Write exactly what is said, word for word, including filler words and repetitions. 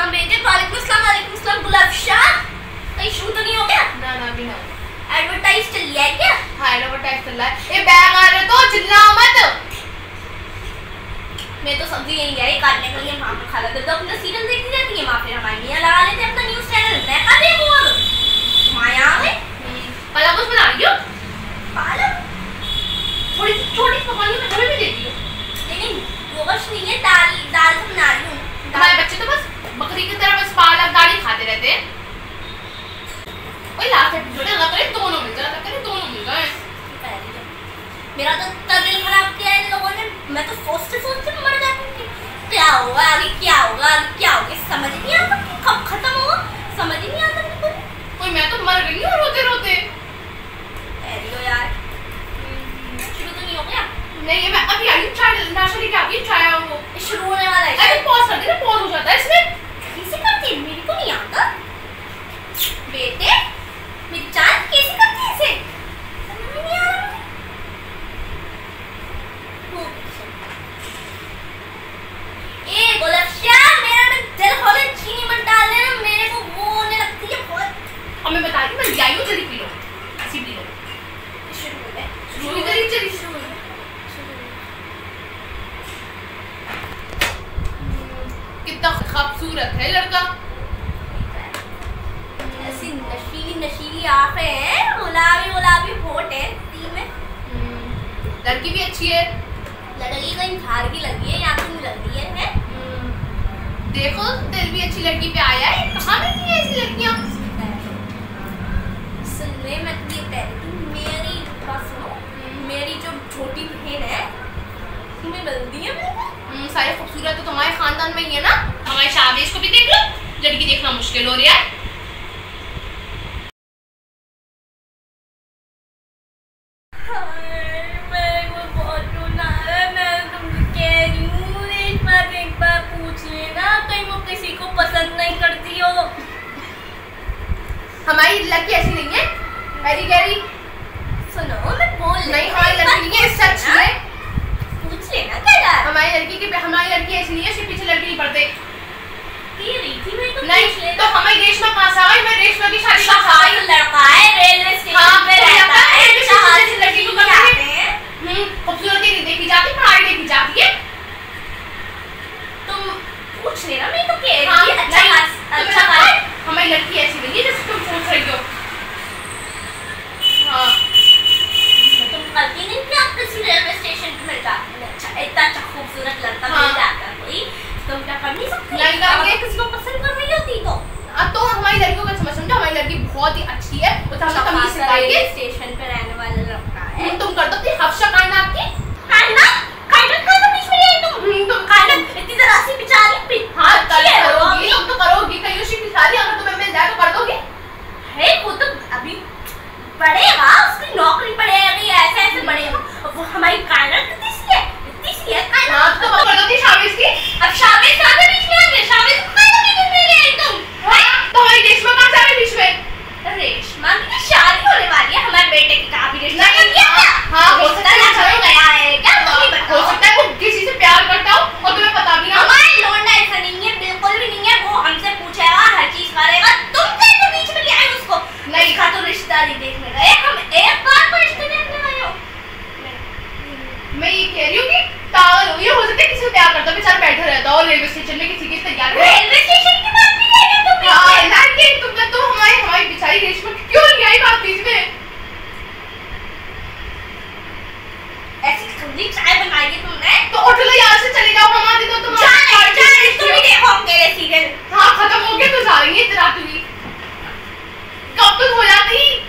सलाम भेजे। वालेकुम सलाम वालेकुम सलाम। गुलाब शाह कहीं शू तो नहीं हो गया? ना ना भी ना। एडवर्टाइज चल रहा है क्या? हाँ एडवर्टाइज चल रहा है। ये बैग आ रहे तो चिल्ला मत। मैं तो सब्जी यही आई काटने के लिए वहाँ पर खा लेते तो अपना सीरियल देखती रहती है वहाँ, फिर हमारी मियाँ लगा लेते हैं अपना न्यूज़ चैनल। मैं कहाँ देखूँ अब? माया आ गई। पालक कुछ बना रही हो? पालक थोड़ी छोटी पकवानी में हमें भी देती हो। लेकिन गोश्त नहीं है, दाल दाल तो बना रही हूँ। हमारे बच्चे तो बस बकरी की तरह बस पालक दाल ही खाते रहते हैं। वही लास्ट एपिसोड अल्लाह करे दोनों मिल जाए, अल्लाह करे दोनों मिल जाए। मेरा तो तब दिल खराब किया इन लोगों ने। मैं तो सोचते सोचते मर जाती थी क्या होगा आगे, क्या होगा आगे, क्या होगा समझ नहीं आता कि कब खत्म होगा, समझ ही नहीं आता बिल्कुल। कोई मैं तो मर गई हूँ रोते रोते। अरे यार शुरू तो नहीं हो गया? नहीं मैं अभी आई चाय नाश्ता लेके आती हूँ, चाय वो शुरू होने वाला है। अरे पॉज कर दे ना, पॉज हो जाता है इसमें। कैसे करती है मेरे को नहीं आता बेटे, मेरी जान कैसे करती है इसे समझ में नहीं आ रहा। ए गोलक्षा मेरा में दिल खोले चीनी मत डाल देना, मेरे को वो होने लगती है बहुत। हमें बता दी मैं जाइयो जल्दी पी लो, ऐसी पी लो। शुरू हो गया शुरू ही करी चली शुरू हो। कितना खूबसूरत है लड़का। ऐसी नशीली नशीली आंखें हैं, गुलाबी गुलाबी होठ है ती में। लड़की भी अच्छी है। लड़की कहीं झाड़ की लगी है या तो नहीं लग रही है, है? देखो दिल भी अच्छी लड़की पे आया है। कहाँ मिलती है ऐसी लड़कियाँ? सुन ले मैं तुझे कह रही थी, मेरी बात सुनो, मेरी जो छोटी बहन है तुम्हें मिलती है मेरे को। सारे खूबसूरत तो तुम्हारे खानदान में ही है ना। हमारे शाहवेज को भी देख लो, लड़की देखना मुश्किल हो रहा है। हमारी लड़की ऐसी नहीं है। वेरी गैरी सुनो मैं बोल नहीं, हमारी लड़की नहीं है, इससे अच्छी है। पूछ लेना क्या यार। हमारी लड़की की हमारी लड़की ऐसी नहीं है, इसके पीछे लड़की नहीं पड़ते। ये रही थी मैं तो नहीं तो हमें रेशमा कहाँ से आ गई? मैं रेशमा की शादी का शादी लड़का है, रेलवे स्टेशन पे रहता है, जहाज से लड़की को करते हैं। हम्म खूबसूरती नहीं देखी जाती, पढ़ाई देखी जाती है। तुम पूछ लेना, मैं तो कह रही हाँ, थी अच्छा अच्छा है। हमारी लड़की ऐसी नहीं है जैसे तुम सोच रही हो। हाँ तुम करती नहीं क्या किसी रेलवे स्टेशन पे मिल जाती है? अच्छा इतना अच्छा खूबसूरत लड़का हाँ। मिल जाता कोई, तुम क्या कर नहीं सकती? नहीं करेंगे। किसी को पसंद कर रही होती तो अब तो हमारी लड़कियों का समझ समझो, हमारी लड़की बहुत ही अच्छी है। वो तो हमें तमीज सिखाएगी। स्टेशन पे रहने वाला लड़का है। तुम कर दो हफ्शा कांड आपकी। कांड कांड का तो बीच में नहीं तुम तुम कांड इतनी तरह से बेचारी। हाँ करोगी, तुम तो करोगी, कहीं उसी की शादी अगर तुम्हें मिल जाए तो कर दोगी। है वो तो अभी पढ़ेगा, उसकी नौकरी पड़ेगी, ऐसे ऐसे बढ़ेगा। वो हमारी कांड कितनी सी है, इतनी सी है कांड। हाँ तो कर दोगी शादी की। अब शादी शादी बीच में आ गई, शादी कांड बीच में ले आई तुम। तो हमारी रेशमा कहाँ से आ गई बीच में? रेशमा की शादी होने वाली है, हमारे बेटे की कहाँ भी रिश्ता नहीं, कर दिया क्या? हाँ हो सकता है हो गया है क्या? तुम ही बताओ। हो सकता है वो किसी से प्यार करता हो और तुम्हें पता भी ना हो। हमारी लौंडा ऐसा नहीं है, बिल्कुल भी नहीं है। वो हमसे पूछेगा, हर चीज करेगा, तुम कैसे बीच में ले आए उसको? नहीं का तो रिश्तेदारी देखने गए हम, एक बार को रिश्ते देखने गए हो। मैं ये कह रही हूँ कि पागल हो, ये हो सकता है किसी से प्यार करता बेचारा बैठा रहता और रेलवे स्टेशन में किसी की तैयार है। रेलवे स्टेशन की बात नहीं है तुम। हाँ ना कि तुम तो हमारी हमारी बेचारी रेशमा क्यों नहीं आई बात बीच में? ऐसी ठंडी चाय बनाई है तुमने तो उठ लो यहाँ से, चले जाओ। हमारे तो तुम जाने जाने तुम ही देखो मेरे सीरियल। हाँ खत्म हो गया तो जा रही है रात भी कब तक हो जाती।